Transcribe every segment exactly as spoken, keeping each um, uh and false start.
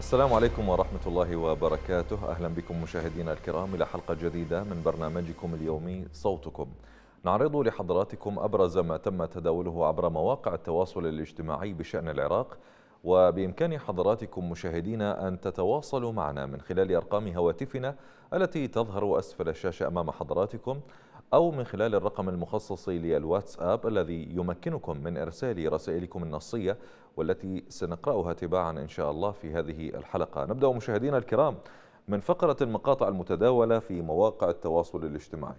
السلام عليكم ورحمة الله وبركاته. أهلا بكم مشاهدينا الكرام إلى حلقة جديدة من برنامجكم اليومي صوتكم. نعرض لحضراتكم أبرز ما تم تداوله عبر مواقع التواصل الاجتماعي بشأن العراق، وبإمكان حضراتكم مشاهدينا أن تتواصلوا معنا من خلال أرقام هواتفنا التي تظهر أسفل الشاشة أمام حضراتكم، أو من خلال الرقم المخصص للواتساب الذي يمكنكم من إرسال رسائلكم النصية والتي سنقرأها تباعا إن شاء الله في هذه الحلقة. نبدأ مشاهدينا الكرام من فقرة المقاطع المتداولة في مواقع التواصل الاجتماعي.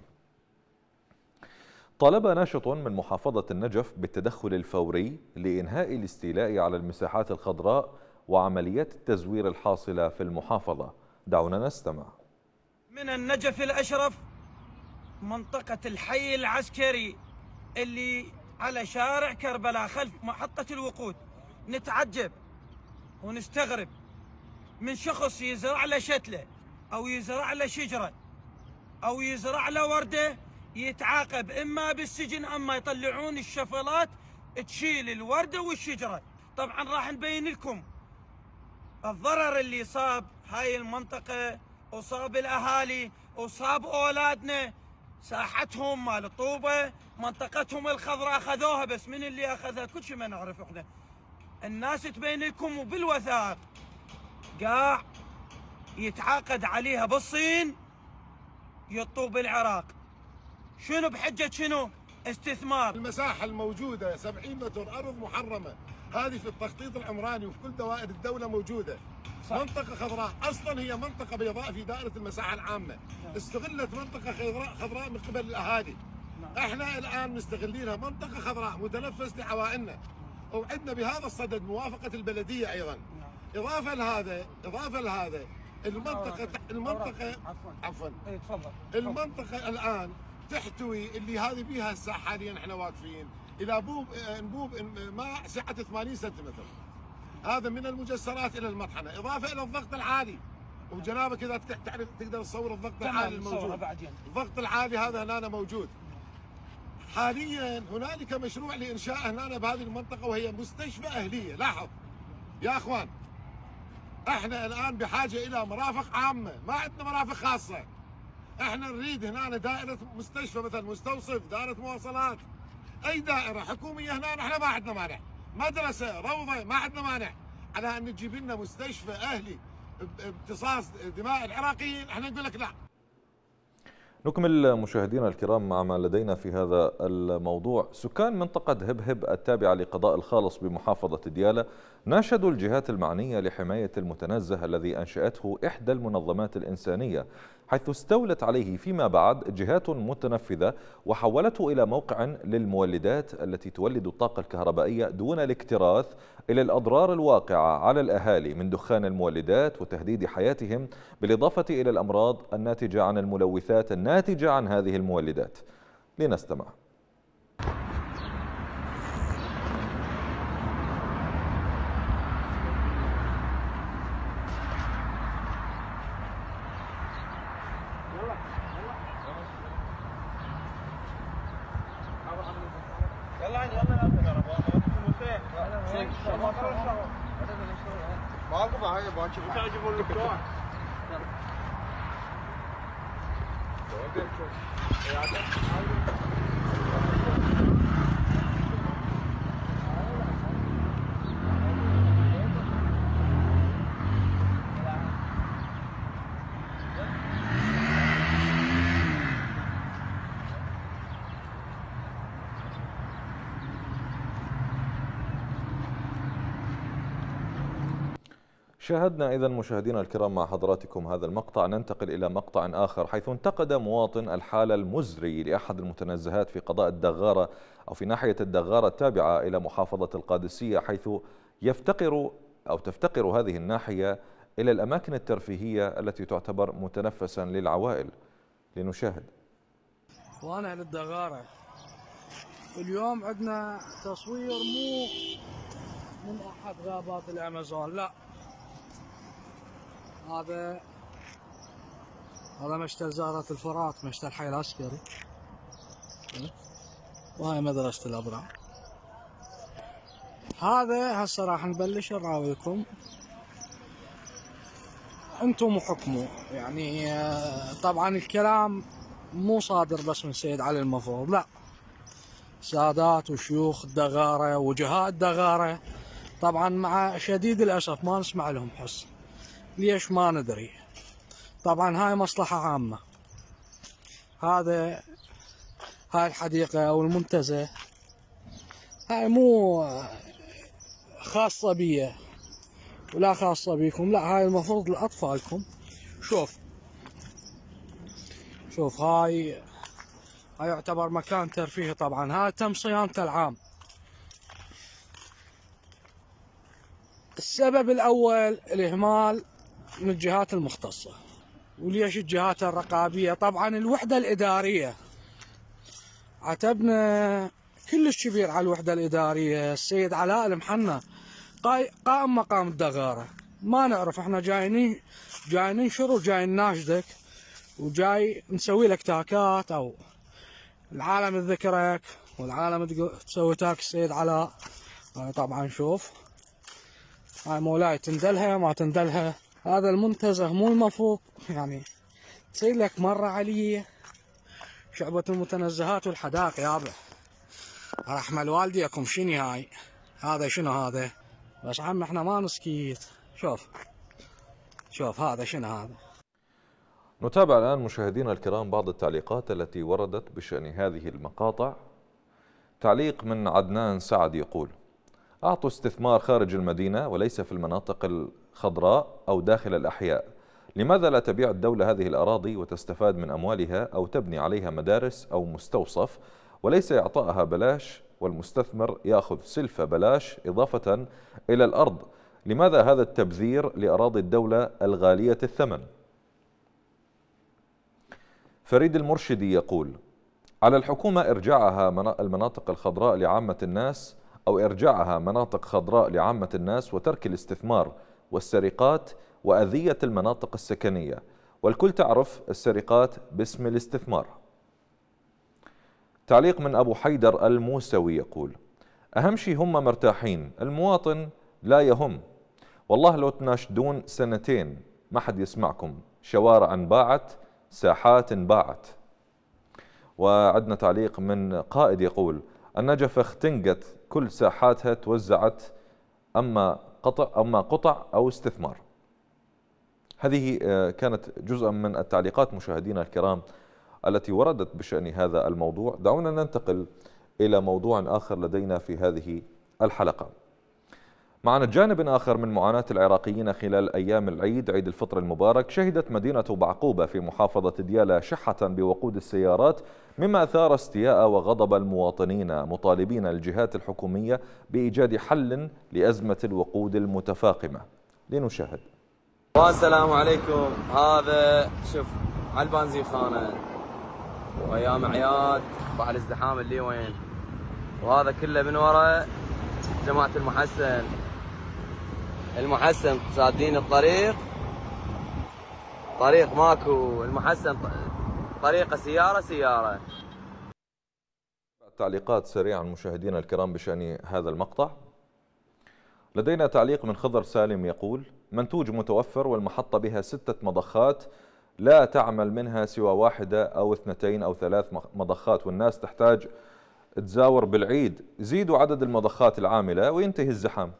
طالب ناشط من محافظة النجف بالتدخل الفوري لإنهاء الاستيلاء على المساحات الخضراء وعمليات التزوير الحاصلة في المحافظة. دعونا نستمع. من النجف الأشرف، منطقة الحي العسكري اللي على شارع كربلاء خلف محطة الوقود، نتعجب ونستغرب من شخص يزرع له شتلة أو يزرع له شجرة أو يزرع له وردة، يتعاقب إما بالسجن أما يطلعون الشفلات تشيل الوردة والشجرة. طبعا راح نبين لكم الضرر اللي صاب هاي المنطقة وصاب الأهالي وصاب أولادنا، ساحتهم مال الطوبة، منطقتهم الخضراء أخذوها، بس من اللي أخذها كل شيء ما نعرف إحنا. الناس تبين لكم وبالوثائق قاع يتعاقد عليها بالصين يطوب العراق. شنو بحجة شنو؟ استثمار. المساحة الموجودة سبعين متر أرض محرمة، هذه في التخطيط العمراني وفي كل دوائر الدولة موجودة. صح. منطقة خضراء، أصلا هي منطقة بيضاء في دائرة المساحة العامة. نعم. استغلت منطقة خضراء خضراء من قبل الأهالي. نعم. احنا الآن مستغلينها منطقة خضراء متنفس لعوائلنا، وعندنا بهذا الصدد موافقة البلدية أيضا. نعم. إضافة لهذا إضافة لهذا المنطقة المنطقة عفوا عفوا اي تفضل. المنطقة الآن تحتوي اللي هذه بيها هسه حاليا احنا واقفين الى بوب انبوب ماء سعه ثمانين سنتيمتر، هذا من المجسرات الى المطحنه، اضافه الى الضغط العالي. وجنابك اذا تعرف تقدر تصور الضغط العالي الموجود. الضغط العالي هذا هنا موجود. حاليا هنالك مشروع لانشاء هنا بهذه المنطقه وهي مستشفى اهليه. لاحظ يا اخوان، احنا الان بحاجه الى مرافق عامه، ما عندنا مرافق خاصه. احنا نريد هنا دائرة مستشفى، مثلا مستوصف، دائرة مواصلات، اي دائرة حكومية هنا احنا ما عندنا مانع. مدرسة، روضة، ما عندنا مانع. على ان تجيب لنا مستشفى اهلي بامتصاص دماء العراقيين احنا نقول لك لا. نكمل مشاهدينا الكرام مع ما لدينا في هذا الموضوع. سكان منطقة هبهب التابعة لقضاء الخالص بمحافظة ديالى ناشدوا الجهات المعنية لحماية المتنزه الذي أنشأته إحدى المنظمات الإنسانية، حيث استولت عليه فيما بعد جهات متنفذة وحولته إلى موقع للمولدات التي تولد الطاقة الكهربائية دون الاكتراث إلى الأضرار الواقعة على الأهالي من دخان المولدات وتهديد حياتهم، بالإضافة إلى الأمراض الناتجة عن الملوثات الناتجة عن هذه المولدات. لنستمع. شاهدنا إذن مشاهدينا الكرام مع حضراتكم هذا المقطع. ننتقل إلى مقطع آخر، حيث انتقد مواطن الحالة المزري لأحد المتنزهات في قضاء الدغارة أو في ناحية الدغارة التابعة إلى محافظة القادسية، حيث يفتقر أو تفتقر هذه الناحية إلى الأماكن الترفيهية التي تعتبر متنفسا للعوائل. لنشاهد. وأنا للدغارة اليوم عندنا تصوير مو من أحد غابات الأمازون، لا، هذا هذا مشتل زهرة الفرات، مشتل الحي العسكري، وهاي مدرسة الأبرار. هذا هسه راح نبلش نراويكم انتم حكموا. يعني آه، طبعا الكلام مو صادر بس من سيد علي المفروض، لا، سادات وشيوخ الدغارة وجهاء الدغارة طبعا مع شديد الأسف ما نسمع لهم حس. ليش ما ندري. طبعا هاي مصلحة عامة. هذا هاي الحديقة أو المنتزه هاي مو خاصة بي ولا خاصة بيكم، لا، هاي المفروض لأطفالكم. شوف شوف هاي هاي يعتبر مكان ترفيهي. طبعا هاي تم صيانته العام. السبب الأول الإهمال من الجهات المختصة. وليش الجهات الرقابية؟ طبعا الوحدة الإدارية عتبنا كلش كبير على الوحدة الإدارية. السيد علاء المحنى قائم مقام الدغارة. ما نعرف، احنا جايين جاي ننشر وجاي نناشدك وجاي نسوي لك تاكات، او العالم تذكرك والعالم تسوي تاك السيد علاء. هاي طبعا شوف هاي مولاي تندلها ما تندلها. هذا المنتزه مو المفروض يعني تصير لك مرة عليه. شعبة المتنزهات والحدائق يابا رحمة الوالديكم. شنو هاي؟ هذا شنو هذا؟ بس عم احنا ما نسكيت. شوف شوف هذا شنو هذا. نتابع الآن مشاهدينا الكرام بعض التعليقات التي وردت بشأن هذه المقاطع. تعليق من عدنان سعد يقول: أعطوا استثمار خارج المدينة وليس في المناطق الخضراء أو داخل الأحياء. لماذا لا تبيع الدولة هذه الأراضي وتستفاد من أموالها أو تبني عليها مدارس أو مستوصف، وليس إعطائها بلاش والمستثمر يأخذ سلفة بلاش إضافة إلى الأرض؟ لماذا هذا التبذير لأراضي الدولة الغالية الثمن؟ فريد المرشدي يقول: على الحكومة إرجاعها المناطق الخضراء لعامة الناس، أو إرجاعها مناطق خضراء لعامة الناس، وترك الاستثمار والسرقات وأذية المناطق السكنية، والكل تعرف السرقات باسم الاستثمار. تعليق من أبو حيدر الموسوي يقول: أهم شيء هم مرتاحين، المواطن لا يهم. والله لو تناشدون سنتين ما حد يسمعكم. شوارع انباعت، ساحات انباعت. وعندنا تعليق من قائد يقول: النجف اختنقت كل ساحاتها توزعت، أما قطع أما قطع أو استثمار. هذه كانت جزءا من التعليقات مشاهدينا الكرام التي وردت بشأن هذا الموضوع. دعونا ننتقل إلى موضوع آخر لدينا في هذه الحلقة. معنا جانب آخر من معاناة العراقيين خلال أيام العيد، عيد الفطر المبارك. شهدت مدينة بعقوبة في محافظة ديالى شحة بوقود السيارات، مما أثار استياء وغضب المواطنين، مطالبين الجهات الحكومية بإيجاد حل لأزمة الوقود المتفاقمة. لنشاهد. السلام عليكم. هذا شوف على البنزينخانة وأيام عياد بعد الازدحام اللي وين، وهذا كله من وراء جماعة المحسن. المحسن سادين الطريق، طريق ماكو، المحسن طريقة سيارة سيارة. تعليقات سريعا مشاهدينا الكرام بشأن هذا المقطع. لدينا تعليق من خضر سالم يقول: منتوج متوفر والمحطة بها ستة مضخات لا تعمل منها سوى واحدة أو اثنتين أو ثلاث مضخات، والناس تحتاج تزاور بالعيد. زيدوا عدد المضخات العاملة وينتهي الزحام.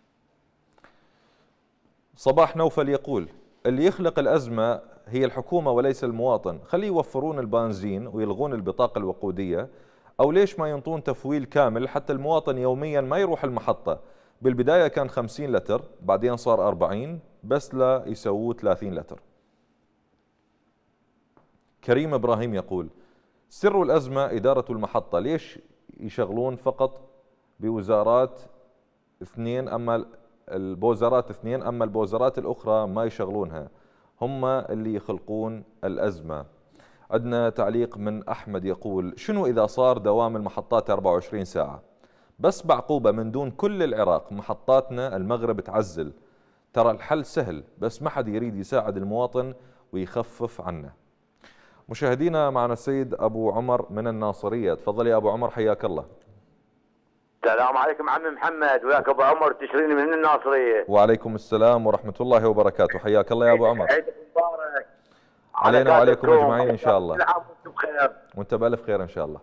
صباح نوفل يقول: اللي يخلق الأزمة هي الحكومة وليس المواطن. خليه يوفرون البنزين ويلغون البطاقة الوقودية، أو ليش ما ينطون تفويل كامل حتى المواطن يوميا ما يروح المحطة. بالبداية كان خمسين لتر، بعدين صار أربعين، بس لا يسووه ثلاثين لتر. كريم إبراهيم يقول: سر الأزمة إدارة المحطة. ليش يشغلون فقط بوزارات اثنين، أما البوزارات اثنين أما البوزارات الأخرى ما يشغلونها؟ هم اللي يخلقون الأزمة. عندنا تعليق من أحمد يقول: شنو إذا صار دوام المحطات أربعة وعشرين ساعة؟ بس بعقوبة من دون كل العراق. محطاتنا المغرب تعزل. ترى الحل سهل، بس ما حد يريد يساعد المواطن ويخفف عنه. مشاهدينا معنا السيد أبو عمر من الناصرية. تفضل يا أبو عمر، حياك الله. السلام عليكم عمي محمد، وياك ابو عمر تشريني من الناصريه. وعليكم السلام ورحمه الله وبركاته، حياك الله يا ابو عمر. عيدك مبارك علينا وعليكم اجمعين ان شاء الله. كل عام وانتم بخير. وانت بالف خير ان شاء الله.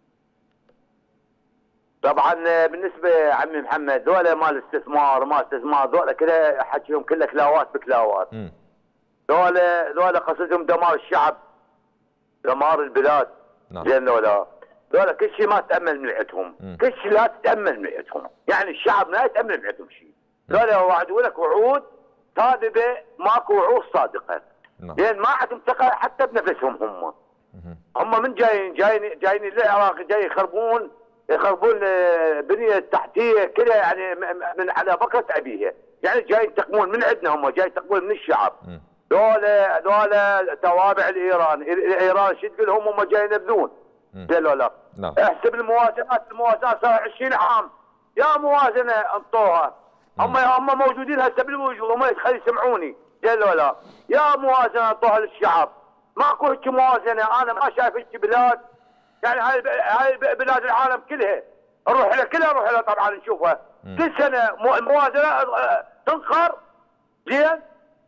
طبعا بالنسبه عمي محمد ذولا مال استثمار ما استثمار ذولا كذا حكيهم كله كلاوات بكلاوات. ذولا ذولا قصدهم دمار الشعب، دمار البلاد. نعم. زين ذولا ذولا كل شيء ما تامل من عندهم، كل شيء لا تتامل من عندهم، يعني الشعب لا يتامل من عندهم شيء. ذولا وعدوا لك وعود كاذبه، ماكو وعود صادقه. نعم. لان ما عندهم ثقه حتى بنفسهم هم. هم من جايين جايين جايين للعراق جاي يخربون يخربون بنيه تحتيه كذا، يعني من على بكره ابيها، يعني جاي ينتقمون من عندنا، هم جاي ينتقمون من الشعب. ذولا ذولا توابع لايران، ايران شو تقول لهم هم جاي ينبذون. زين ولا نعم. احسب الموازنات، الموازنات صار عشرين عام، يا موازنه انطوها. هم هم موجودين هسه بالوجود، هم خلي يسمعوني. زين ولا يا موازنه انطوها للشعب، ماكو هيك موازنه، انا ما شايف هيك بلاد، يعني هاي هاي بلاد العالم كلها نروح لها كلها نروح لها طبعا نشوفها. كل سنه موازنه تنقر. زين؟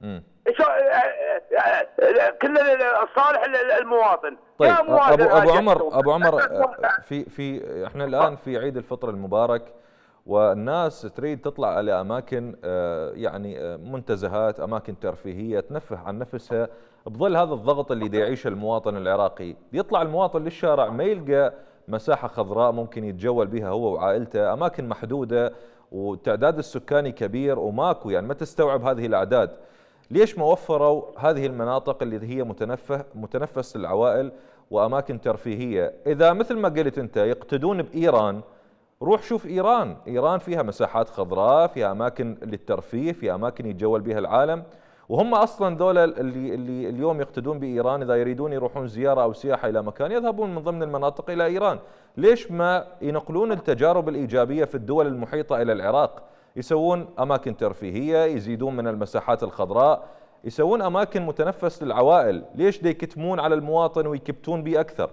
كل الصالح المواطن. طيب ابو ابو عمر ابو عمر في في احنا الان في عيد الفطر المبارك، والناس تريد تطلع على اماكن يعني منتزهات، اماكن ترفيهيه تنفه عن نفسها بظل هذا الضغط اللي دا يعيشه المواطن العراقي. يطلع المواطن للشارع ما يلقى مساحه خضراء ممكن يتجول بها هو وعائلته، اماكن محدوده والتعداد السكاني كبير وماكو، يعني ما تستوعب هذه الاعداد. ليش ما وفروا هذه المناطق اللي هي متنفه متنفس للعوائل واماكن ترفيهيه؟ اذا مثل ما قلت انت يقتدون بايران، روح شوف ايران، ايران فيها مساحات خضراء، فيها اماكن للترفيه، فيها اماكن يتجول بها العالم. وهم اصلا ذولا اللي اللي اليوم يقتدون بايران اذا يريدون يروحون زياره او سياحه الى مكان يذهبون من ضمن المناطق الى ايران. ليش ما ينقلون التجارب الايجابيه في الدول المحيطه الى العراق؟ يسوون اماكن ترفيهيه، يزيدون من المساحات الخضراء، يسوون اماكن متنفس للعوائل. ليش دي يكتمون على المواطن ويكبتون به اكثر؟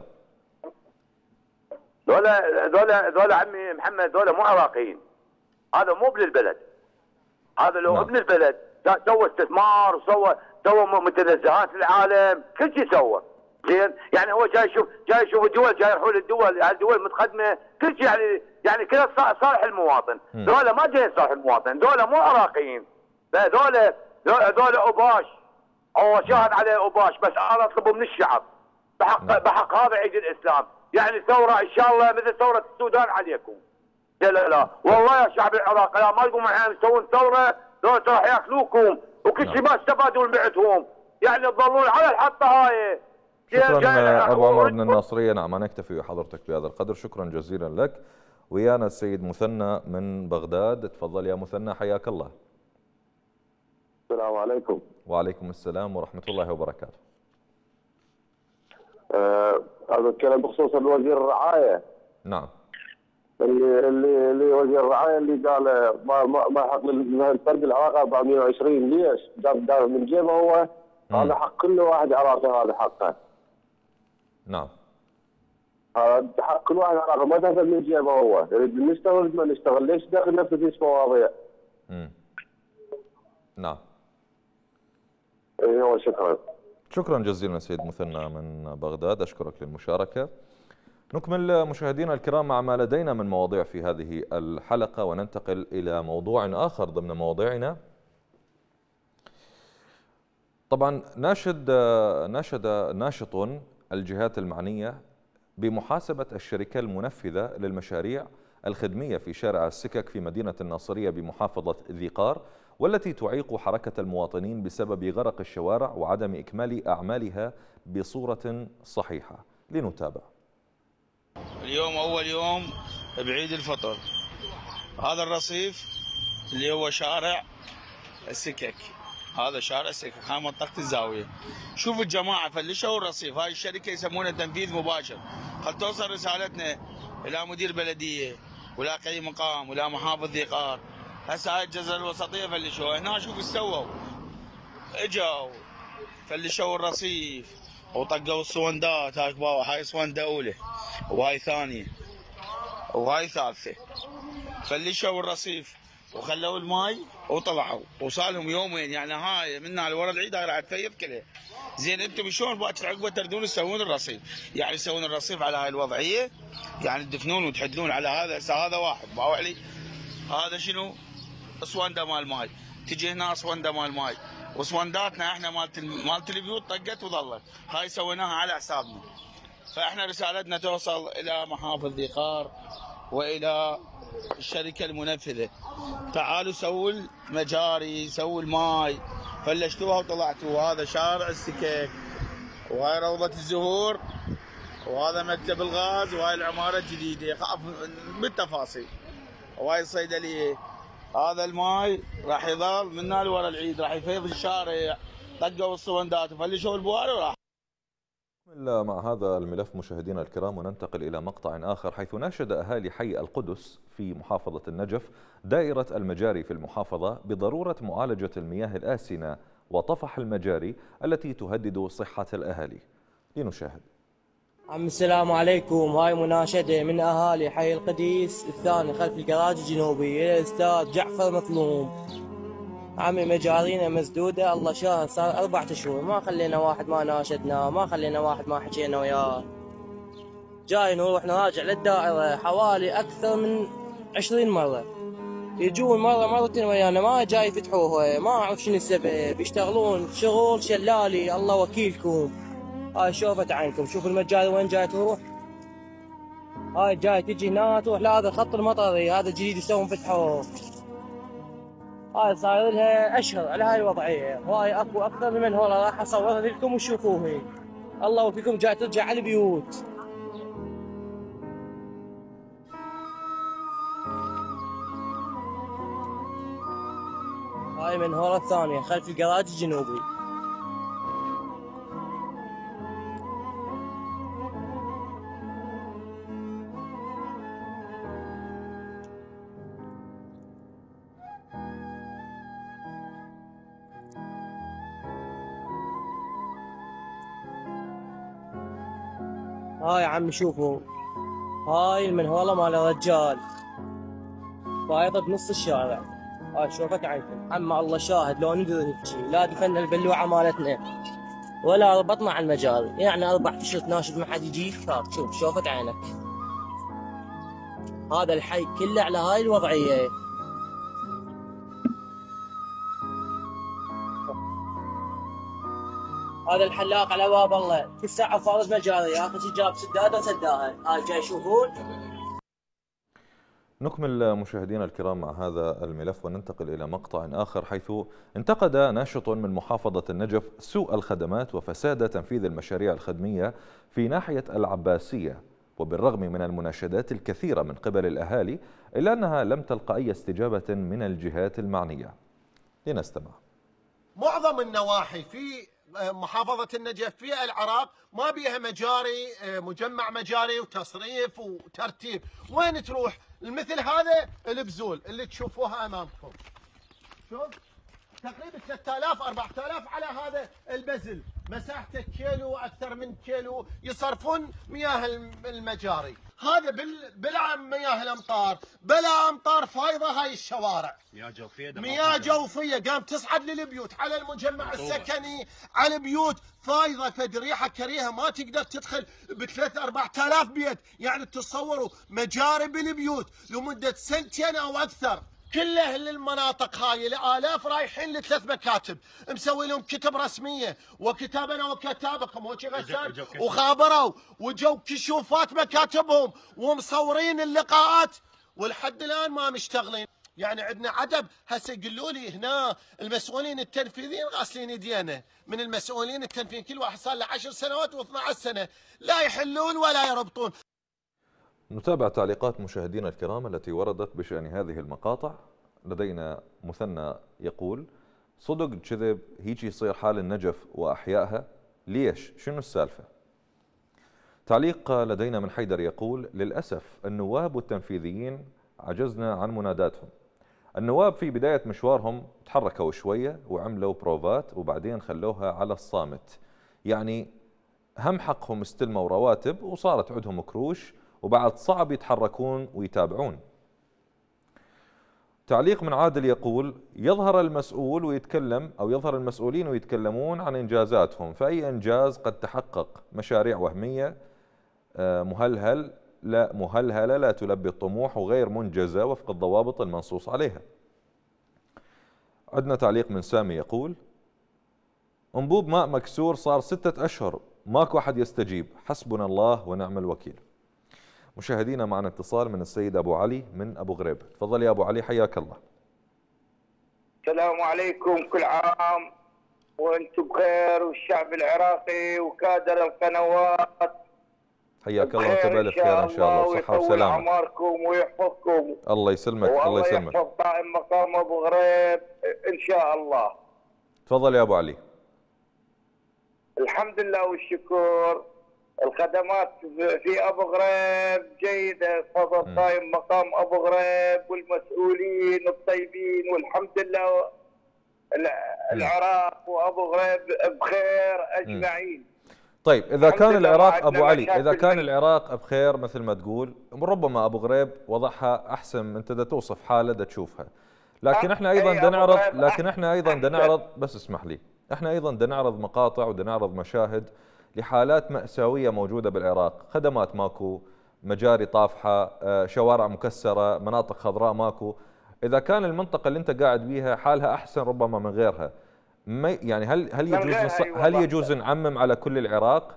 ذولا ذولا ذولا عمي محمد ذولا مو عراقيين، هذا مو ابن البلد، هذا لو ابن البلد سوى استثمار وسوى سوى متنزهات للعالم، كل شيء سوى. زين؟ يعني هو جاي يشوف جاي يشوف الدول، جاي يروحون للدول، يعني الدول المتقدمه، كل شيء يعني يعني كذا صالح المواطن. ذولا ما جايين صالح المواطن، ذولا مو عراقيين، ذولا ذولا اوباش، هو شاهد عليه اوباش، بس انا اطلبه من الشعب بحق بحق هذا عيد الاسلام، يعني ثوره ان شاء الله مثل ثوره السودان عليكم. لا لا لا والله يا شعب العراق، لا ما تقومون الحين تسوون ثوره، ذولا راح ياكلوكم وكل شيء ما استفادوا من بعدهم، يعني تظلون على الحطه هاي. شكرا ابو عمر من الناصريه. نعم انا اكتفي بحضرتك بهذا القدر، شكرا جزيلا لك. ويانا السيد مثنى من بغداد، تفضل يا مثنى حياك الله. السلام عليكم. وعليكم السلام ورحمه الله وبركاته. آه هذا الكلام بخصوص الوزير الرعايه. نعم. اللي اللي اللي وزير الرعايه اللي قال ما ما, ما حق للفرد العراقي أربعمئة وعشرين، ليش؟ جاب من جيبه هو، هذا حق كل واحد عراقي، هذا حقه. نعم. هذا حق كل واحد عراقي، ما تاخذ من جيبه هو، يريد نشتغل ما نشتغل، ليش داخل نفسه في مواضيع؟ امم. نعم. ايوه شكرا. شكرا جزيلا سيد مثنى من بغداد، اشكرك للمشاركه. نكمل مشاهدينا الكرام مع ما لدينا من مواضيع في هذه الحلقه، وننتقل الى موضوع اخر ضمن مواضيعنا. طبعا ناشد ناشد ناشط الجهات المعنيه بمحاسبه الشركه المنفذه للمشاريع الخدميه في شارع السكك في مدينه الناصريه بمحافظه ذي قار، والتي تعيق حركه المواطنين بسبب غرق الشوارع وعدم اكمال اعمالها بصوره صحيحه. لنتابع. اليوم اول يوم بعيد الفطر، هذا الرصيف اللي هو شارع السكك، هذا شارع السكك، هاي منطقه الزاويه. شوف الجماعه فلشوا الرصيف، هاي الشركه يسمونها تنفيذ مباشر. خل توصل رسالتنا الى مدير بلديه ولا قيم مقام ولا محافظ ذي قار. هسه هاي الجزره الوسطيه فلشوها، هنا شوف ايش سووا، اجوا فلشوا الرصيف وطقوا الصوندات. هاي هاي صونده اولى وهاي ثانيه، وهاي ثالثه. فلشوا الرصيف وخلوا الماي وطلعوا وصار لهم يومين، يعني هاي من هنا لورا العيد هاي راح تفيض كلها. زين انتم شلون باكر عقبه تردون تسوون الرصيف؟ يعني تسوون الرصيف على هاي الوضعيه؟ يعني تدفنون وتحدلون على هذا؟ هسه هذا واحد باوع علي هذا شنو؟ اسونده مال ماي، تجي هنا اسونده مال ماي، واسونداتنا احنا مالت مالت البيوت طقت وظلت، هاي سويناها على حسابنا. فاحنا رسالتنا توصل الى محافظ ذي قار والى الشركه المنفذه، تعالوا سووا المجاري، سووا الماي، فلشتوها وطلعتوا. هذا شارع السكك، وهاي روضه الزهور، وهذا مكتب الغاز، وهاي العماره الجديده. خاف بالتفاصيل، وهاي الصيدليه. هذا الماي راح يظل من هنا لورا العيد، راح يفيض الشارع، طقوا الصوندات وفلشوا البواري وراح. مع هذا الملف مشاهدينا الكرام، وننتقل إلى مقطع آخر، حيث ناشد أهالي حي القدس في محافظة النجف دائرة المجاري في المحافظة بضرورة معالجة المياه الآسنة وطفح المجاري التي تهدد صحة الأهالي. لنشاهد. عم السلام عليكم. هاي مناشدة من أهالي حي القديس الثاني خلف الجراج الجنوبي إلى الأستاذ جعفر مظلوم. عمي مجارينا مسدودة، الله شاهد صار أربعة أشهر ما خلينا واحد ما ناشدنا، ما خلينا واحد ما حكينا وياه. جاي نروح نراجع للدائرة حوالي أكثر من عشرين مرة، يجون مرة مرتين ويانا ما جاي يفتحوها، ما أعرف شنو السبب، يشتغلون شغل شلالي الله وكيلكم. هاي شوفت عينكم، شوف المجاري وين جاي تروح، هاي جاي تجي هنا تروح لهذا الخط المطري، هذا جديد يسوون فتحوه. هاي صاير لها اشهر على هاي الوضعيه، وهاي اكو اكثر من هون راح اصورها لكم وشوفوها. الله وفيكم جاي ترجع على البيوت. هاي من هون الثانيه خلف الجراج الجنوبي. هاي عمي شوفوا، هاي المنهولة مال الرجال فايضة بنص الشارع. هاي شوفت عينكم، عم الله شاهد لو ندري هيجي لا دفنا البلوعة مالتنا ولا ربطنا على المجال، يعني أربع أشهر ناشد ما حد يجي. شوف شوفت عينك، هذا الحي كله على هاي الوضعية. هذا الحلاق على باب الله كل ساعة فارض مجاري، اخر شيء جاب سدادة سداها. هاي جاي يشوفون. نكمل مشاهدينا الكرام مع هذا الملف وننتقل إلى مقطع آخر، حيث انتقد ناشط من محافظة النجف سوء الخدمات وفساد تنفيذ المشاريع الخدمية في ناحية العباسية، وبالرغم من المناشدات الكثيرة من قبل الأهالي إلا أنها لم تلقى أي استجابة من الجهات المعنية. لنستمع. معظم النواحي في محافظة النجف في العراق ما بيها مجاري، مجمع مجاري وتصريف وترتيب. وين تروح؟ مثل هذا البزول اللي تشوفوها امامكم، شوف تقريبا ثلاثة آلاف أربعة آلاف على هذا البزل، مساحته كيلو اكثر من كيلو، يصرفون مياه المجاري. هذا بال بالعام مياه الامطار، بلا امطار فايضه هاي الشوارع، مياه جوفيه مياه جوفيه قام تصعد للبيوت، على المجمع السكني، على البيوت فايضه، فد ريحه كريهه ما تقدر تدخل بثلاث أربعة آلاف بيت. يعني تصوروا مجاري بالبيوت لمده سنتين او اكثر، كله للمناطق هاي الالاف رايحين لثلاث مكاتب، مسوي لهم كتب رسميه وكتابنا وكتابكم وشي غسان وخابروا وجو كشوفات مكاتبهم ومصورين اللقاءات، ولحد الان ما مشتغلين. يعني عندنا عدب. هسه يقولوا لي هنا المسؤولين التنفيذيين غاسلين يدينا من المسؤولين التنفيذيين، كل واحد صار له عشر سنوات واثنعش سنه لا يحلون ولا يربطون. نتابع تعليقات مشاهدينا الكرام التي وردت بشأن هذه المقاطع. لدينا مثنى يقول: صدق كذب هيك يصير حال النجف وأحيائها؟ ليش؟ شنو السالفة؟ تعليق لدينا من حيدر يقول: للأسف النواب والتنفيذيين عجزنا عن مناداتهم. النواب في بداية مشوارهم تحركوا شوية وعملوا بروفات وبعدين خلوها على الصامت، يعني هم حقهم استلموا رواتب وصارت عندهم كروش وبعد صعب يتحركون ويتابعون. تعليق من عادل يقول: يظهر المسؤول ويتكلم أو يظهر المسؤولين ويتكلمون عن إنجازاتهم، فأي إنجاز قد تحقق؟ مشاريع وهمية مهلهل لا مهلهلة لا تلبي الطموح وغير منجزة وفق الضوابط المنصوص عليها. عندنا تعليق من سامي يقول: أنبوب ماء مكسور صار ستة أشهر ماكو أحد يستجيب، حسبنا الله ونعم الوكيل. مشاهدينا معنا اتصال من السيد أبو علي من أبو غريب. تفضل يا أبو علي، حياك الله. السلام عليكم، كل عام وانتم بخير والشعب العراقي وكادر القنوات حياك الله وانت بألف خير ان شاء الله وصحة وسلامة. ويطول اعماركم ويحفظكم. الله يسلمك. الله يسلمك. والله يحفظ قائم مقام ابو غريب ان شاء الله. تفضل يا ابو علي. الحمد لله والشكر، الخدمات في ابو غريب جيده بفضل قائم مقام ابو غريب والمسؤولين الطيبين، والحمد لله العراق وابو غريب بخير اجمعين. طيب اذا كان العراق ابو علي اذا كان العراق بخير مثل ما تقول، ربما ابو غريب وضعها احسن من انت توصف حاله دا تشوفها، لكن احنا ايضا بدنا نعرض لكن احنا ايضا بدنا نعرض بس اسمح لي، احنا ايضا بدنا نعرض مقاطع وبدنا نعرض مشاهد لحالات مأساوية موجودة بالعراق، خدمات ماكو، مجاري طافحة، شوارع مكسرة، مناطق خضراء ماكو. إذا كان المنطقة اللي أنت قاعد بيها حالها أحسن ربما من غيرها، ما يعني هل هل يجوز نص... هل يجوز نعمم على كل العراق؟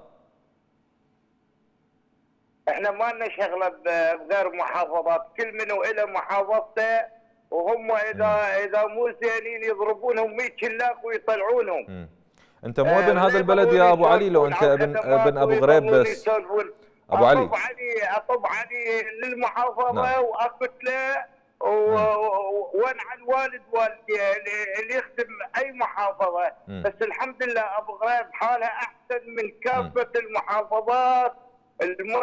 احنا ما لنا شغلة بغير محافظات، كل منه إلى محافظته، وهم إذا م. إذا مو زينين يضربونهم مية شلاك ويطلعونهم. م. انت مو ابن هذا البلد يا ابو علي؟ لو انت ابن ابن ابو غريب بس ابو علي اطب علي اطب علي للمحافظه نعم. واكتله وانعن والد والدي اللي يخدم اي محافظه. م. بس الحمد لله ابو غريب حالها احسن من كافه م. المحافظات، المي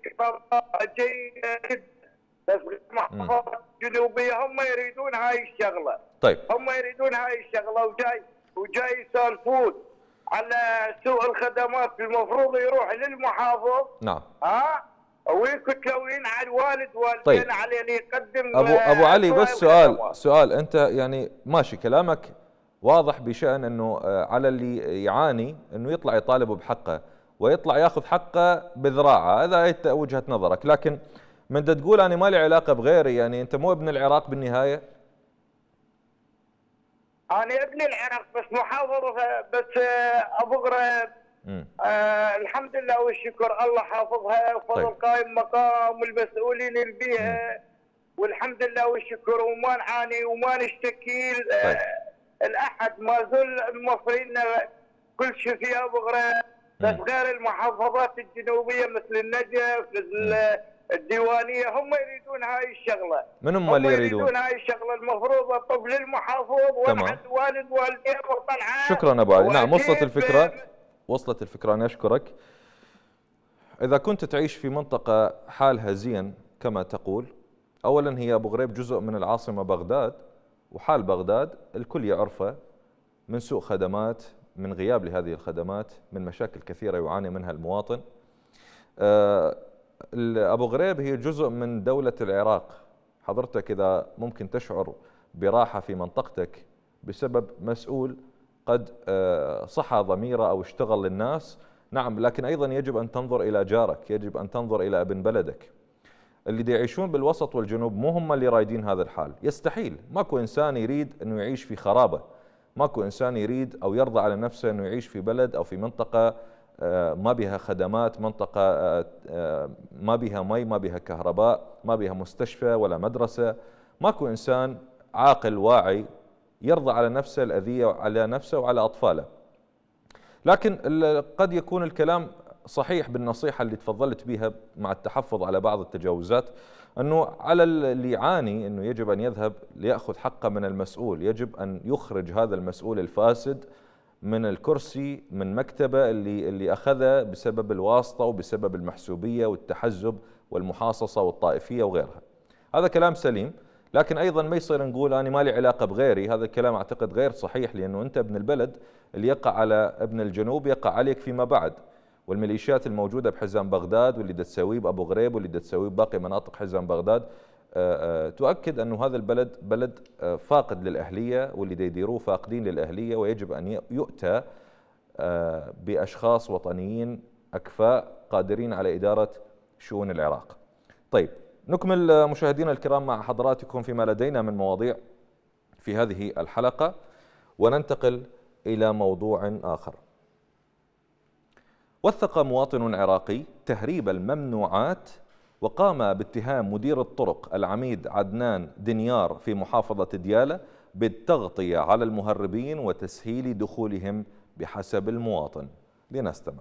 جيده جدا، بس المحافظات الجنوبيه هم يريدون هاي الشغله. طيب هم يريدون هاي الشغله وجاي وجاي يسولفون على سوء الخدمات، المفروض يروح للمحافظ نعم ها ويكتلوين على الوالد والدين. طيب. على اللي يقدم ابو ابو علي بس سؤال سؤال انت يعني ماشي كلامك واضح بشأن انه على اللي يعاني انه يطلع يطالب بحقه ويطلع ياخذ حقه بذراعه، هذا وجهة نظرك، لكن من تقول انا ما لي علاقه بغيري، يعني انت مو ابن العراق بالنهايه؟ أنا ابن العراق بس محافظة بس أبو غريب. آه الحمد لله والشكر الله حافظها وفضل طيب. قائم مقام والمسؤولين اللي بيها، والحمد لله والشكر، وما نعاني وما نشتكي طيب. آه الأحد، ما زال المصريين كل شيء في أبو غريب، بس غير المحافظات الجنوبية مثل النجف مثل الديوانيه هم يريدون هاي الشغله. من هم اللي يريدون؟ يريدون هاي الشغله، المفروض اطب للمحافظ وابعد والد والديه وطلعه. شكرا ابو علي، نعم وصلت الفكره وصلت الفكره، انا اشكرك. اذا كنت تعيش في منطقه حالها زين كما تقول، اولا هي ابو غريب جزء من العاصمه بغداد، وحال بغداد الكل يعرفه من سوء خدمات، من غياب لهذه الخدمات، من مشاكل كثيره يعاني منها المواطن. أه أبو غريب هي جزء من دولة العراق، حضرتك إذا ممكن تشعر براحة في منطقتك بسبب مسؤول قد صحى ضميره أو اشتغل للناس، نعم، لكن أيضا يجب أن تنظر إلى جارك، يجب أن تنظر إلى ابن بلدك. اللي دي يعيشون بالوسط والجنوب مو هم اللي رايدين هذا الحال، يستحيل، ماكو إنسان يريد أنه يعيش في خرابة، ماكو إنسان يريد أو يرضى على نفسه أنه يعيش في بلد أو في منطقة ما بها خدمات، منطقة ما بها مي، ما بها كهرباء، ما بها مستشفى ولا مدرسة. ماكو إنسان عاقل واعي يرضى على نفسه الأذية على نفسه وعلى أطفاله. لكن قد يكون الكلام صحيح بالنصيحة اللي تفضلت بها مع التحفظ على بعض التجاوزات، أنه على اللي يعاني أنه يجب أن يذهب ليأخذ حقه من المسؤول، يجب أن يخرج هذا المسؤول الفاسد من الكرسي، من مكتبه اللي اللي اخذه بسبب الواسطه وبسبب المحسوبيه والتحزب والمحاصصه والطائفيه وغيرها. هذا كلام سليم، لكن ايضا ما يصير نقول انا ما لي علاقه بغيري، هذا الكلام اعتقد غير صحيح، لانه انت ابن البلد اللي يقع على ابن الجنوب يقع عليك فيما بعد، والميليشيات الموجودة بحزام بغداد واللي تساويه بأبو غريب واللي تساويه بباقي مناطق حزام بغداد تؤكد أن هذا البلد بلد فاقد للأهلية، واللي يديروه فاقدين للأهلية، ويجب أن يؤتى بأشخاص وطنيين أكفاء قادرين على إدارة شؤون العراق. طيب، نكمل مشاهدينا الكرام مع حضراتكم فيما لدينا من مواضيع في هذه الحلقة، وننتقل إلى موضوع آخر. وثق مواطن عراقي تهريب الممنوعات وقام باتهام مدير الطرق العميد عدنان دنيار في محافظة ديالى بالتغطية على المهربين وتسهيل دخولهم بحسب المواطن. لنستمع.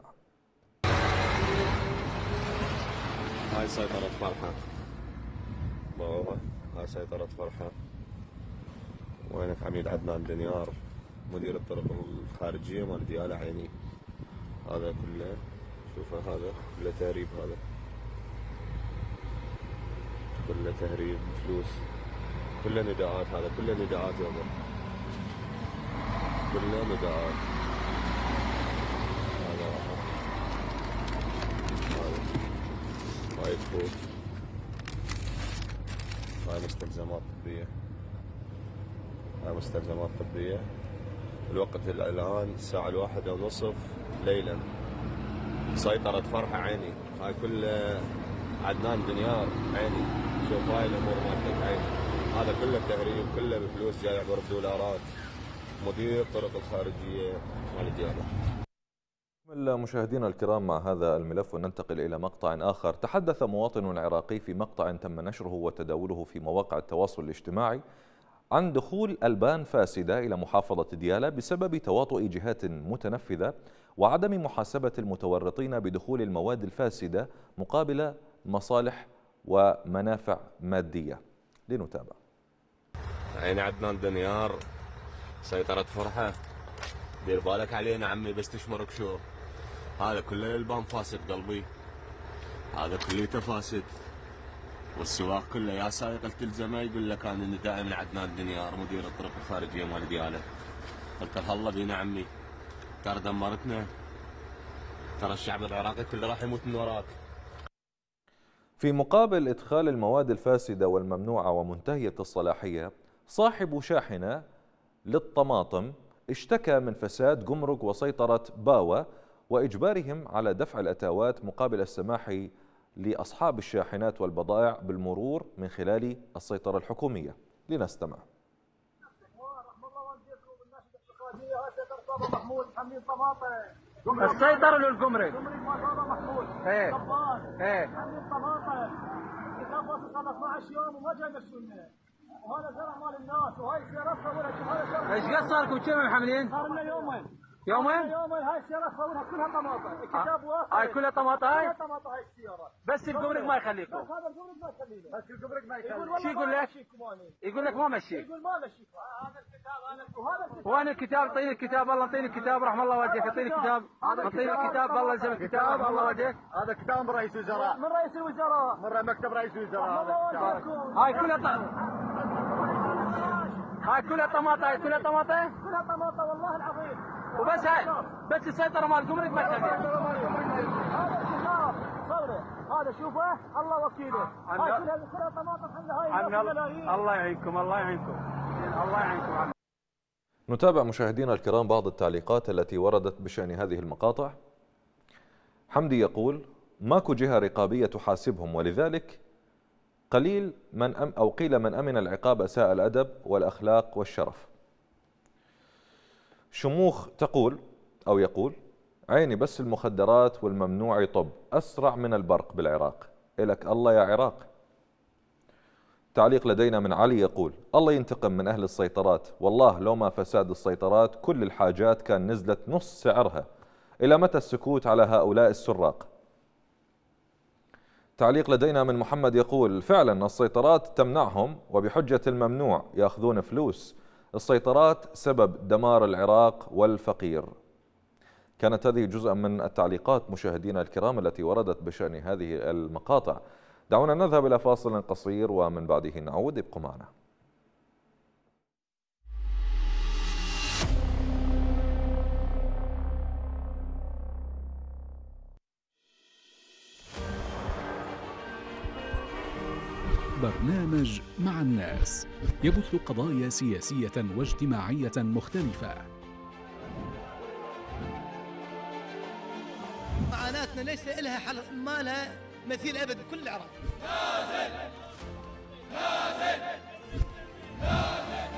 هاي سيطرة فرحة بابا، هاي سيطرة فرحة. وينك عميد عدنان دنيار مدير الطرق الخارجية مال ديالى عيني. هذا كله شوفه، هذا كله تهريب، هذا كله تهريب فلوس، كله نداءات، هذا كله نداءات يابا، كله نداءات. هذا واحد، هذا هاي فوق، هاي مستلزمات طبية، هاي مستلزمات طبية. الوقت الآن الساعة الواحدة ونصف ليلا. سيطرة فرحة عيني، هاي كله عدنان دنيار عيني. شوف هاي الأمور مالتك عيني، هذا كله تهريب، كله بفلوس جاي عبر الدولارات. مدير الطرق الخارجية مال ديالى. مشاهدينا الكرام مع هذا الملف وننتقل إلى مقطع آخر. تحدث مواطن عراقي في مقطع تم نشره وتداوله في مواقع التواصل الاجتماعي عن دخول ألبان فاسدة إلى محافظة ديالى بسبب تواطؤ جهات متنفذة وعدم محاسبة المتورطين بدخول المواد الفاسدة مقابل مصالح ومنافع مادية. لنتابع. عين عدنان دنيار سيطرة فرحة، دير بالك علينا عمي بس تشمرك. شو هذا كله البان فاسد قلبي، هذا كله فاسد. والسواق كله يا سايق التلزمه يقول لك انا نداء من عدنان دنيار مدير الطرق الخارجيه مال ديالى. قلت له الله بينا عمي، ترى دمرتنا، ترى الشعب العراقي كله راح يموت من وراك. في مقابل إدخال المواد الفاسدة والممنوعة ومنتهية الصلاحية، صاحب شاحنة للطماطم اشتكى من فساد جمرك وسيطرة باوة وإجبارهم على دفع الأتاوات مقابل السماح لأصحاب الشاحنات والبضائع بالمرور من خلال السيطرة الحكومية. لنستمع. السيطرة للجمرك. ايه ايه اثنعش يوم وما جاي يمشونا، وهذا زرع مال الناس، وهاي السيارات صورها. شوف هذا زرع. ايش قد صار لكم كم محملين؟ صار لنا يومين. يومين؟ يومين. هاي السيارات صورها كلها طماطة، الكتاب واصل. هاي كلها طماطة هاي؟ كلها طماطة هاي السيارات. بس الجمرك ما يخليكم. بس هذا الجمرك ما يخلينا. بس الجمرك ما يخلينا. شو يقول لك؟ يقول لك ما مشي. يقول ما مشي. هذا الكتاب هذا وهذا الكتاب. وين الكتاب؟ اعطيني الكتاب، الله اعطيني الكتاب، رحم الله والديك، اعطيني الكتاب، اعطيني الكتاب، الله يلزم الكتاب، رحم الله والديك. هذا كتاب من رئيس الوزراء. من رئيس الوزراء. من مكتب رئيس الوزراء. هاي كلها ط... هاي كلها طماطة، هاي كلها طماطة؟ كلها طماطة والله العظيم. وبس هاي بس السيطرة مال الجمرك ما تخلي. هذا الكتاب صوره، هذا شوفه الله وكيله. هاي كلها كلها طماطم هاي. الله يعينكم، الله يعينكم، الله يعينكم. نتابع مشاهدينا الكرام بعض التعليقات التي وردت بشأن هذه المقاطع. حمدي يقول: ماكو جهة رقابية تحاسبهم، ولذلك قليل من أم أو قيل من أمن العقاب أساء الأدب والأخلاق والشرف. شموخ تقول أو يقول: عيني بس المخدرات والممنوع يطب أسرع من البرق بالعراق، إلك الله يا عراق. تعليق لدينا من علي يقول: الله ينتقم من أهل السيطرات، والله لو ما فساد السيطرات كل الحاجات كان نزلت نص سعرها، إلى متى السكوت على هؤلاء السراق؟ تعليق لدينا من محمد يقول: فعلا السيطرات تمنعهم وبحجة الممنوع يأخذون فلوس، السيطرات سبب دمار العراق والفقير. كانت هذه جزءا من التعليقات مشاهدينا الكرام التي وردت بشأن هذه المقاطع. دعونا نذهب إلى فاصل قصير ومن بعده نعود، ابقوا معنا. برنامج مع الناس يبث قضايا سياسية واجتماعية مختلفة. معاناتنا ليس لها حل، ما لها مثيل أبد بكل العراق. نازل نازل نازل.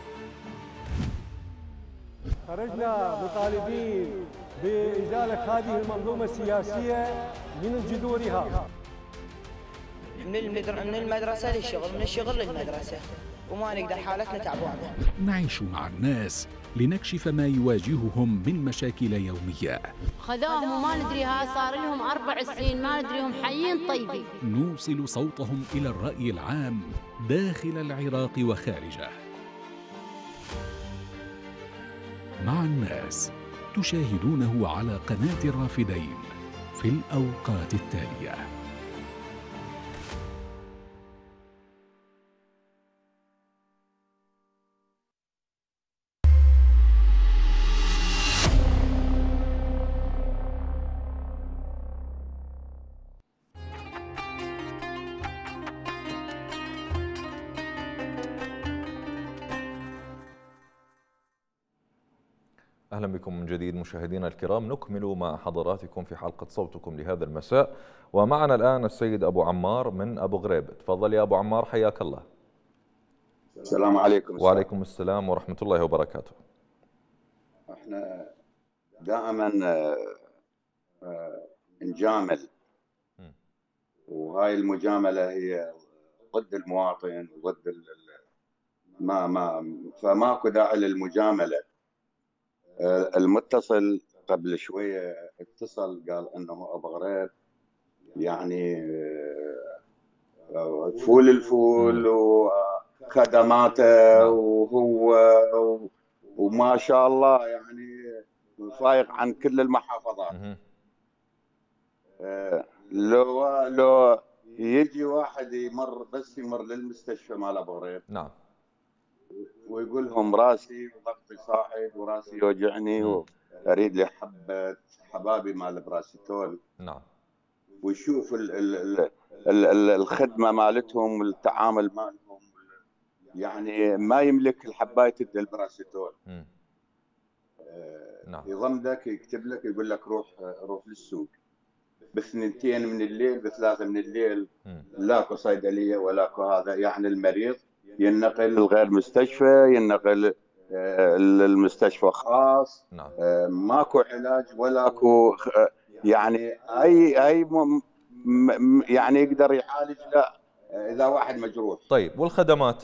خرجنا مطالبين بإزالة هذه المنظومة السياسية من جذورها. من من المدرسة للشغل، من الشغل للمدرسة، وما نقدر، حالتنا تعبانة. نعيش مع الناس لنكشف ما يواجههم من مشاكل يومية. خذوهم وما ندريها، صار لهم أربع سنين ما ندريهم حيين طيبين. نوصل صوتهم إلى الرأي العام داخل العراق وخارجه. مع الناس تشاهدونه على قناة الرافدين في الأوقات التالية. أهلا بكم من جديد مشاهدينا الكرام، نكمل مع حضراتكم في حلقة صوتكم لهذا المساء، ومعنا الآن السيد أبو عمار من أبو غريب. تفضل يا أبو عمار، حياك الله. السلام عليكم. وعليكم السلام ورحمة الله وبركاته. احنا دائما نجامل، وهاي المجاملة هي ضد المواطن وضد ما ما فماكو داعي للمجاملة. المتصل قبل شوية اتصل قال انه ابو غريب يعني فول الفول وخدماته وهو وما شاء الله يعني فايق عن كل المحافظات. لو لو يجي واحد يمر بس يمر للمستشفى مال ابو غريب، نعم، ويقول لهم راسي وضغطي صاعد وراسي يوجعني واريد لي حبه حبابي مال براسيتول، نعم، ويشوف ال ال ال ال ال الخدمه مالتهم والتعامل مالهم، يعني ما يملك الحبايه البراسيتول. آه نعم. يضمدك يكتب لك يقول لك روح روح للسوق باثنتين من الليل بثلاثه من الليل، لاكو صيدليه ولاكو هذا، يعني المريض ينقل لغير مستشفى، ينقل للمستشفى خاص. نعم. ماكو علاج ولاكو يعني اي اي يعني يقدر يعالج لا اذا واحد مجروح. طيب والخدمات؟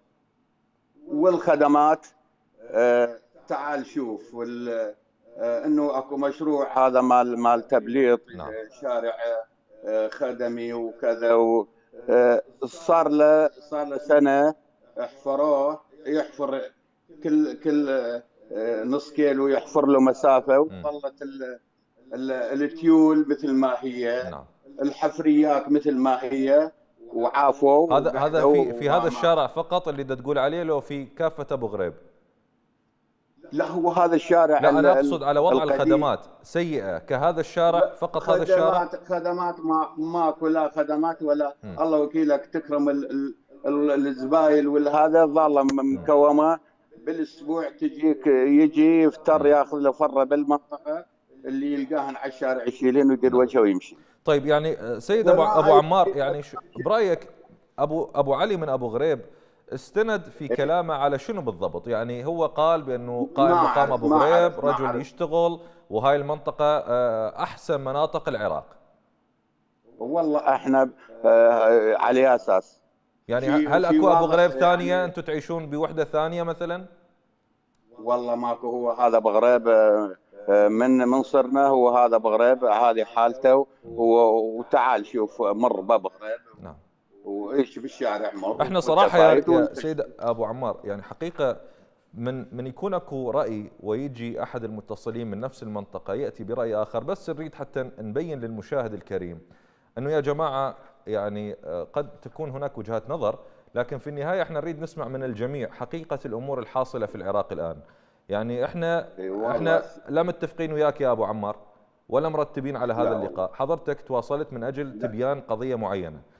والخدمات تعال شوف انه اكو مشروع هذا مال مال تبليط. نعم. شارع خدمي وكذا، صار له صار له سنه حفروه، يحفر كل كل نص كيلو يحفر له مسافه، وظلت التيول مثل ما هي. نعم. الحفريات مثل ما هي، وعافوا. هذا هذا في في هذا الشارع فقط اللي تقول عليه، لو في كافه ابو غريب؟ لا، هو هذا الشارع. لا، انا اقصد على وضع القديم. الخدمات سيئه كهذا الشارع فقط؟ هذا الشارع خدمات ما ماكو لا خدمات ولا م. الله وكيلك تكرم الزبايل والهذا، ظاله مكومه. بالاسبوع تجيك يجي يفتر ياخذ له فره بالمنطقه اللي يلقاهن على الشارع يشيلهن ويدير وجهه ويمشي. طيب يعني سيد ابو ابو عمار، يعني برايك ابو ابو علي من ابو غريب استند في كلامه على شنو بالضبط؟ يعني هو قال بانه قائم مقام ابو غريب رجل يشتغل، وهاي المنطقه احسن مناطق العراق. والله احنا على اساس يعني هل اكو ابو غريب ثانيه؟ يعني انتم تعيشون بوحده ثانيه مثلا؟ والله ماكو، هو هذا ابو غريب من من صرنا، هو هذا ابو غريب هذه حالته. وتعال شوف مر بابو غريب. نعم. وايش بالشارع مر. احنا صراحه يا, يا سيد ابو عمار، يعني حقيقه من من يكون اكو راي ويجي احد المتصلين من نفس المنطقه ياتي براي اخر، بس نريد حتى نبين للمشاهد الكريم انه يا جماعه يعني قد تكون هناك وجهات نظر، لكن في النهايه احنا نريد نسمع من الجميع حقيقه الامور الحاصله في العراق الان. يعني احنا احنا لا متفقين وياك يا ابو عمار ولا مرتبين على هذا اللقاء، حضرتك تواصلت من اجل تبيان قضيه معينه.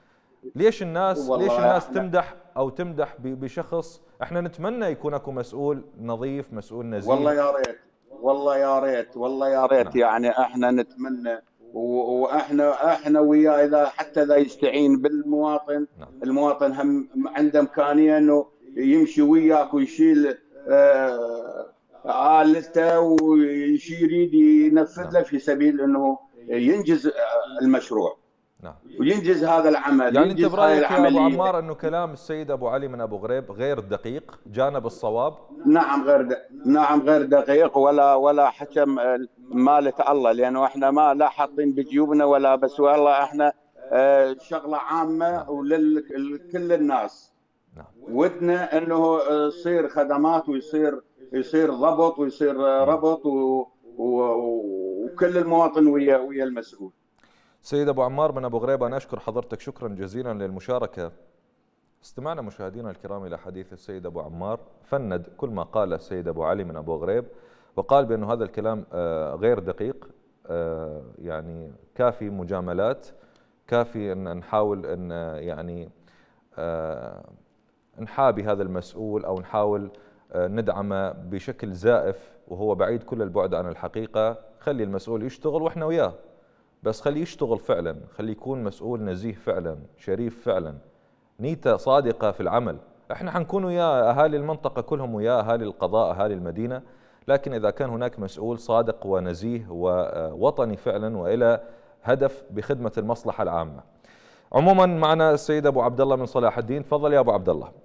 ليش الناس والله ليش الناس إحنا- تمدح او تمدح ب- بشخص؟ احنا نتمنى يكون اكو مسؤول نظيف، مسؤول نزيه. والله يا ريت، والله يا ريت، والله يا ريت. يعني احنا نتمنى و- واحنا احنا وياه، اذا حتى اذا يستعين بالمواطن، المواطن هم عنده امكانيه انه يمشي وياك ويشيل آه، آلته ويشي يريد ينفذ له في سبيل انه ينجز آه، المشروع. نعم. وينجز هذا العمل. يعني انت ينجز هاي برايك يا ابو العملية. عمار انه كلام السيد ابو علي من ابو غريب غير دقيق، جانب الصواب؟ نعم غير د... نعم غير دقيق، ولا ولا حكم مالة الله، لانه احنا ما لا حاطين بجيوبنا ولا بس، والله احنا آه، شغله عامه ولكل الناس. ودنا انه يصير خدمات ويصير يصير ضبط ويصير ربط و... و... وكل المواطن ويا ويا المسؤول. سيد ابو عمار من ابو غريب، انا اشكر حضرتك شكرا جزيلا للمشاركه. استمعنا مشاهدينا الكرام الى حديث السيد ابو عمار، فند كل ما قال السيد ابو علي من ابو غريب، وقال بأن هذا الكلام غير دقيق، يعني كافي مجاملات، كافي ان نحاول ان يعني نحابي هذا المسؤول او نحاول ندعمه بشكل زائف وهو بعيد كل البعد عن الحقيقه. خلي المسؤول يشتغل واحنا وياه، بس خليه يشتغل فعلا، خليه يكون مسؤول نزيه فعلا، شريف فعلا، نيته صادقه في العمل. احنا حنكون وياه، اهالي المنطقه كلهم وياه، اهالي القضاء، اهالي المدينه، لكن اذا كان هناك مسؤول صادق ونزيه ووطني فعلا والى هدف بخدمه المصلحه العامه. عموما معنا السيد ابو عبد الله من صلاح الدين، تفضل يا ابو عبد الله.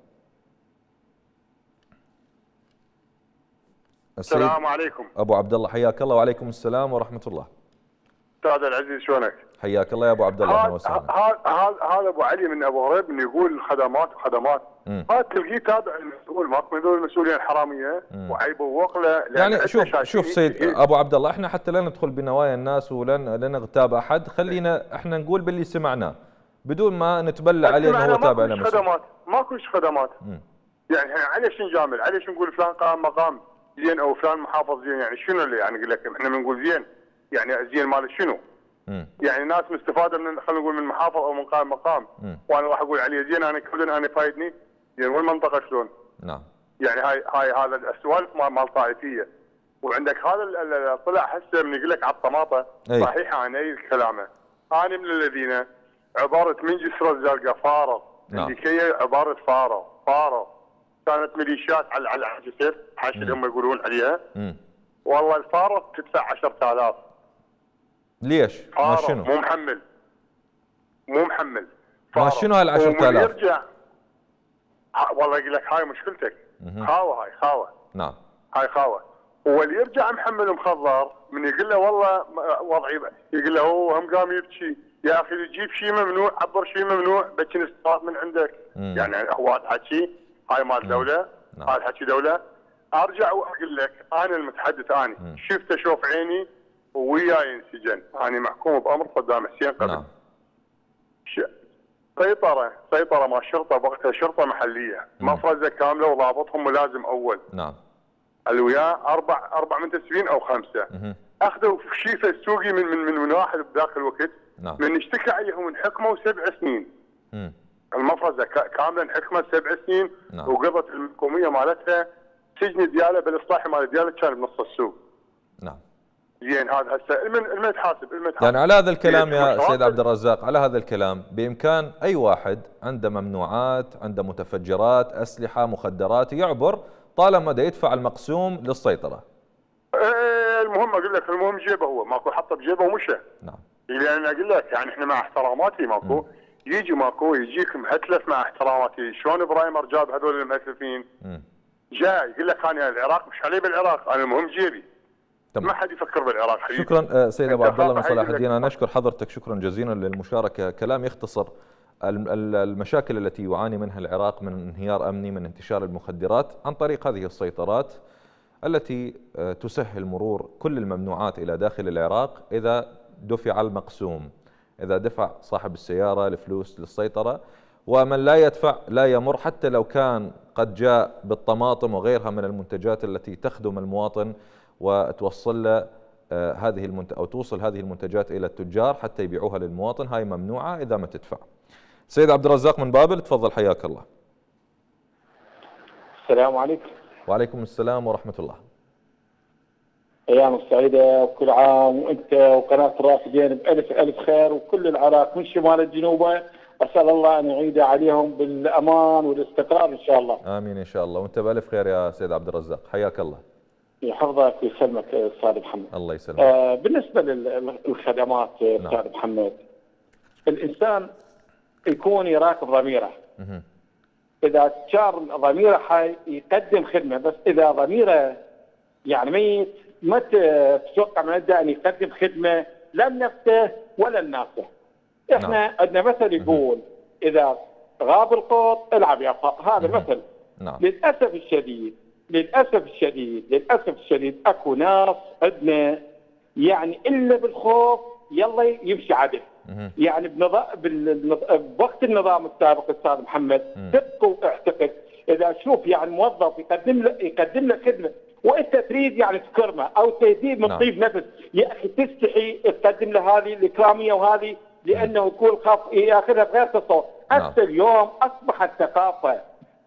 السلام عليكم. ابو عبد الله حياك الله. وعليكم السلام ورحمه الله. استاذ العزيز شلونك؟ حياك الله يا ابو عبد الله. اهلا وسهلا. هذا هذا ابو علي من ابو غريب من يقول خدمات وخدمات، هذا تلقيه تابع المسؤول، ماكو من ذول المسؤولين الحراميه وعيبوق له. يعني شوف شوف سيد ابو عبد الله، احنا حتى لا ندخل بنوايا الناس ولن لا نغتاب احد، خلينا احنا نقول باللي سمعناه بدون ما نتبلى عليه انه هو تابع لنا مسؤول. خدمات ماكوش خدمات. مم. يعني احنا عليش نجامل؟ عليش نقول فلان قام مقام زين او فلان محافظ زين؟ يعني شنو اللي يعني اقول لك احنا بنقول زين، يعني زين مال شنو؟ مم. يعني ناس مستفاده من خلينا نقول من محافظ او من قائم مقام، مم. وانا راح اقول عليه زين، انا كذا انا فايدني زين، والمنطقه شلون؟ نعم. يعني هاي هاي هذا السوالف مال طائفيه. وعندك هذا طلع هسه من يقول لك على الطماطه صحيح، انا اي كلامه. انا من الذين عباره من جسر الزرقاء فارغ، نعم. اللي عباره فارغ فارغ كانت ميليشيات على على الجسر حاش اللي هم يقولون عليها. مم. والله الفارغ تدفع عشرة آلاف. ليش؟ ما شنو؟ مو محمل مو محمل ما شنو هال عشرة آلاف؟ يرجع والله يقول لك هاي مشكلتك. خاوه هاي خاوه. نعم. هاي خاوه. هو اللي يرجع محمل ومخضر من يقول له والله وضعي، يقول له هو هم قام يبكي، يا اخي تجيب شيء ممنوع، عبر شيء ممنوع، بكي نستفاد من عندك. مم. يعني هو هذا حكي هاي مال دوله، نعم. هذا حكي دوله. ارجع واقول لك انا المتحدث، انا شفته شوف عيني وياي انسجن، انا محكوم بامر صدام حسين قبل. نعم. سيطره سيطره مع الشرطه وقتها شرطه محليه، مفرزه كامله وضابطهم ملازم اول. نعم. اللي وياه اربع اربع منتسبين او خمسه. مم. اخذوا شيفه السوقي من من من واحد بذاك الوقت. نعم. من اشتكى عليهم انحكموا سبع سنين. مم. المفرزه كامله انحكمت سبع سنين. نعم. وقضت الحكوميه مالتها سجن دياله بالاصلاحي مال دياله كان بنص السوق. نعم. زين هذا هسه المن يتحاسب المن يعني على هذا الكلام يا سيد عبد الرزاق، على هذا الكلام بامكان اي واحد عنده ممنوعات، عنده متفجرات، اسلحه، مخدرات يعبر طالما دا يدفع المقسوم للسيطره. ايه المهم اقول لك المهم جيبه، هو ماكو حطه بجيبه ومشى. نعم. لان اقول لك يعني احنا مع احتراماتي ماكو م. يجي ماكو يجيك مهتلف مع احتراماتي، شلون ابراهيم جاب هذول المهتلفين؟ جاي يقول لك انا العراق مش علي بالعراق، انا المهم جيبي. تمام. ما حد يفكر بالعراق حبيبي. شكرا سيد ابو عبد الله من صلاح الدين، انا اشكر حضرتك شكرا جزيلا للمشاركه. كلام يختصر المشاكل التي يعاني منها العراق من انهيار امني، من انتشار المخدرات عن طريق هذه السيطرات التي تسهل مرور كل الممنوعات الى داخل العراق اذا دفع المقسوم، اذا دفع صاحب السياره الفلوس للسيطره، ومن لا يدفع لا يمر، حتى لو كان قد جاء بالطماطم وغيرها من المنتجات التي تخدم المواطن وتوصل له هذه المنت... او توصل هذه المنتجات الى التجار حتى يبيعوها للمواطن، هاي ممنوعه اذا ما تدفع. سيد عبد الرزاق من بابل، تفضل حياك الله. السلام عليكم. وعليكم السلام ورحمة الله. أيام سعيدة وكل عام وأنت وقناة الرافدين بألف ألف خير، وكل العراق من شمال الجنوب أسأل الله أن يعيد عليهم بالأمان والاستقرار إن شاء الله. آمين إن شاء الله، وأنت بألف خير يا سيد عبد الرزاق، حياك الله. يحفظك ويسلمك أستاذ محمد. الله يسلمك. آه بالنسبة للخدمات أستاذ محمد، الإنسان يكون يراقب ضميره. إذا شار ضميره حي يقدم خدمة، بس إذا ضميره يعني ميت ما تتوقع من عنده أن يقدم خدمة لا لنفسه ولا لناسه. احنا نعم. عندنا مثل يقول اذا غاب القوط العب يا فار، هذا مثل. نعم. للاسف الشديد للاسف الشديد للاسف الشديد اكو ناس عندنا يعني الا بالخوف يلا يمشي عدل. يعني بنظام بوقت النظام السابق استاذ محمد ثق واعتقد، اذا شوف يعني موظف يقدم له يقدم له خدمه وانت تريد يعني تكرمه او تهديه من طيب نفس، يا اخي تستحي تقدم له هذه الاكراميه وهذه، لانه يكون خاف ياخذها بغير تصور. حتى اليوم اصبحت ثقافه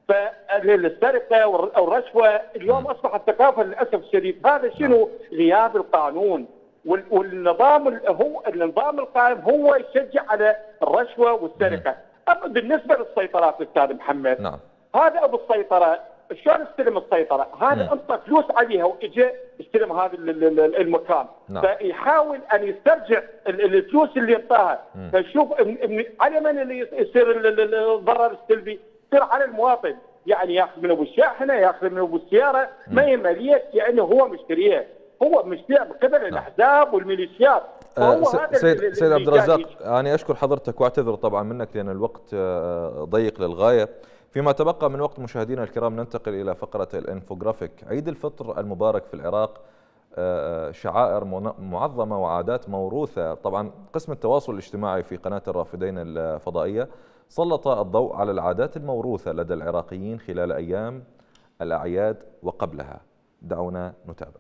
فالسرقه والرشوه، اليوم اصبحت ثقافه للاسف الشديد. هذا شنو؟ غياب القانون والنظام. هو النظام القائم هو يشجع على الرشوه والسرقه. اما بالنسبه للسيطرات استاذ محمد، نعم. هذا ابو السيطره شلون استلم السيطره؟ هذا انطى فلوس عليها واجى استلم هذا المكان. نعم. فيحاول ان يسترجع الفلوس اللي انطاها. فشوف على من اللي يصير الضرر السلبي؟ يصير على المواطن، يعني ياخذ من ابو الشاحنه، ياخذ من ابو السياره، ما يهمه ليش؟ لانه هو مشتريه، هو مشتري من قبل الاحزاب والميليشيات. أه سيد سيد عبد الرزاق، انا اشكر حضرتك واعتذر طبعا منك لان الوقت ضيق للغايه. فيما تبقى من وقت مشاهدينا الكرام ننتقل إلى فقرة الانفوغرافيك. عيد الفطر المبارك في العراق شعائر معظمة وعادات موروثة. طبعا قسم التواصل الاجتماعي في قناة الرافدين الفضائية سلط الضوء على العادات الموروثة لدى العراقيين خلال أيام الأعياد وقبلها. دعونا نتابع.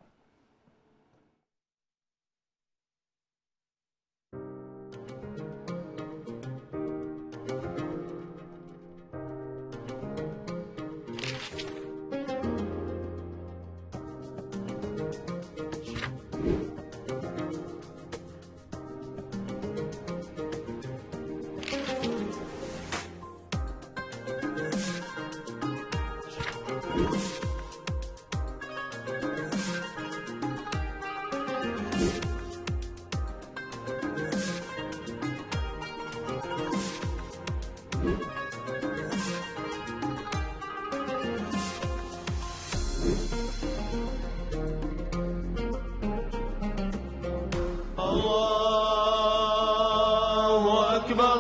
الله أكبر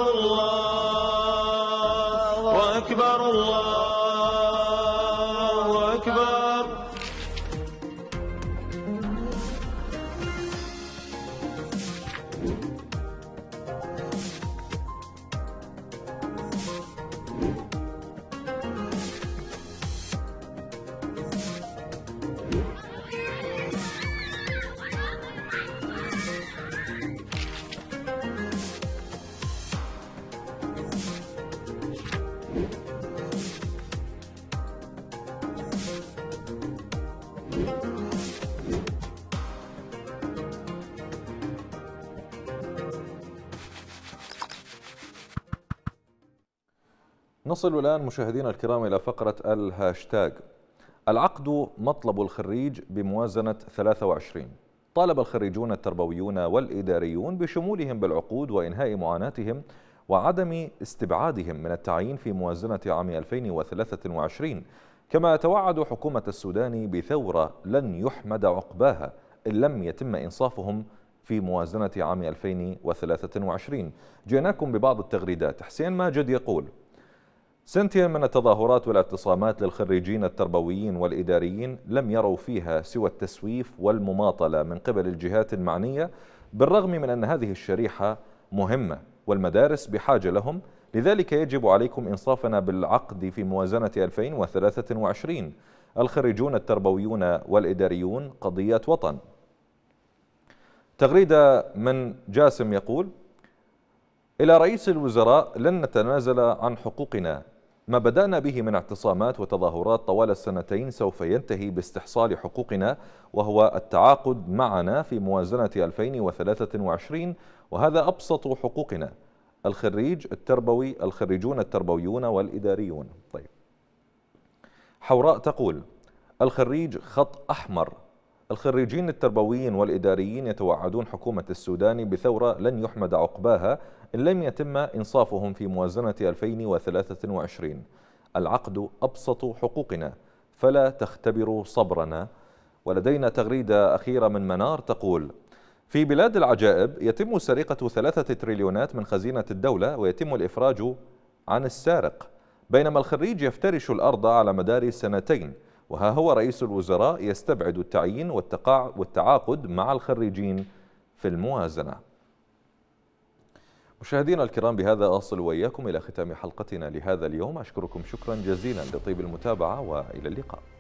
الله أكبر الله أكبر. نصل الآن مشاهدينا الكرام إلى فقرة الهاشتاج. العقد مطلب الخريج بموازنة ثلاثة وعشرين. طالب الخريجون التربويون والإداريون بشمولهم بالعقود وإنهاء معاناتهم وعدم استبعادهم من التعيين في موازنة عام ألفين وثلاثة وعشرين. كما توعد حكومة السودان بثورة لن يحمد عقباها إن لم يتم إنصافهم في موازنة عام ألفين وثلاثة وعشرين. جئناكم ببعض التغريدات. حسين ماجد يقول: سنتين من التظاهرات والاعتصامات للخريجين التربويين والإداريين لم يروا فيها سوى التسويف والمماطلة من قبل الجهات المعنية، بالرغم من أن هذه الشريحة مهمة والمدارس بحاجة لهم. لذلك يجب عليكم إنصافنا بالعقد في موازنة ألفين وثلاثة وعشرين. الخريجون التربويون والإداريون قضية وطن. تغريدة من جاسم يقول: إلى رئيس الوزراء: لن نتنازل عن حقوقنا. ما بدأنا به من اعتصامات وتظاهرات طوال السنتين سوف ينتهي باستحصال حقوقنا، وهو التعاقد معنا في موازنة ألفين وثلاثة وعشرين، وهذا أبسط حقوقنا. الخريج التربوي الخريجون التربويون والإداريون. طيب، حوراء تقول: الخريج خط أحمر. الخريجين التربويين والإداريين يتوعدون حكومة السودان بثورة لن يحمد عقباها إن لم يتم إنصافهم في موازنة ألفين وثلاثة وعشرين. العقد أبسط حقوقنا فلا تختبروا صبرنا. ولدينا تغريدة أخيرة من منار تقول: في بلاد العجائب يتم سرقة ثلاثة تريليونات من خزينة الدولة ويتم الإفراج عن السارق، بينما الخريج يفترش الأرض على مدار سنتين، وها هو رئيس الوزراء يستبعد التعيين والتعاقد مع الخريجين في الموازنة. مشاهدينا الكرام، بهذا أصل وإياكم إلى ختام حلقتنا لهذا اليوم. أشكركم شكرا جزيلا لطيب المتابعة، وإلى اللقاء.